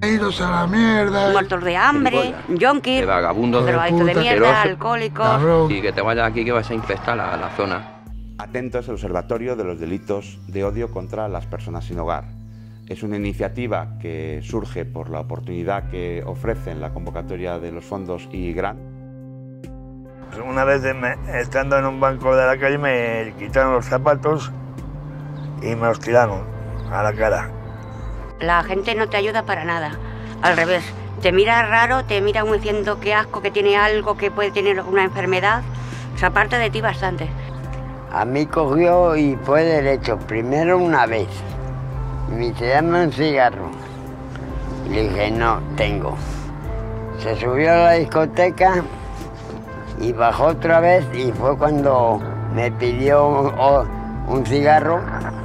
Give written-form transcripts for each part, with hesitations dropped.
Idos a la mierda. Muertos de hambre, yonkis, de vagabundos, drogadictos de mierda, asquerosos, alcohólicos. Cabrón. y que te vayas aquí que vas a infestar la zona. Atento es el Observatorio de los Delitos de Odio contra las Personas sin Hogar. Es una iniciativa que surge por la oportunidad que ofrecen la convocatoria de los fondos y Grant. Una vez estando en un banco de la calle me quitaron los zapatos y me los tiraron a la cara. La gente no te ayuda para nada, al revés. Te mira raro, te mira como diciendo que asco, que tiene algo, que puede tener una enfermedad. Se aparta de ti bastante. A mí cogió y fue derecho, primero una vez. Me dice, dame un cigarro. Y le dije, no, tengo. Se subió a la discoteca y bajó otra vez y fue cuando me pidió un cigarro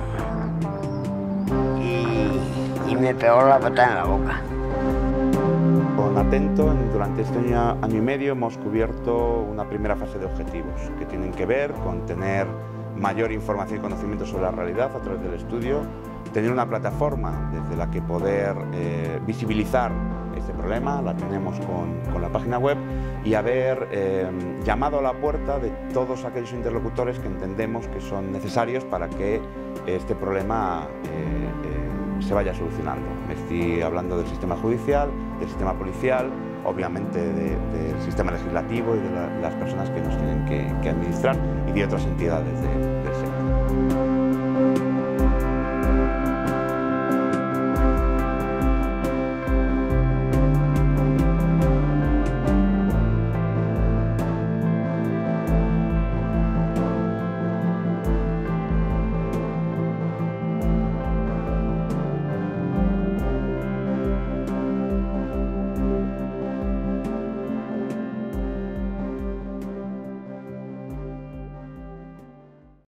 y me pegó la patada en la boca. Con Atento, durante este año y medio hemos cubierto una primera fase de objetivos que tienen que ver con tener mayor información y conocimiento sobre la realidad a través del estudio, tener una plataforma desde la que poder visibilizar este problema, la tenemos con la página web, y haber llamado a la puerta de todos aquellos interlocutores que entendemos que son necesarios para que este problema se vaya solucionando. Estoy hablando del sistema judicial, del sistema policial, obviamente del sistema legislativo y de las personas que nos tienen que administrar y de otras entidades del sector.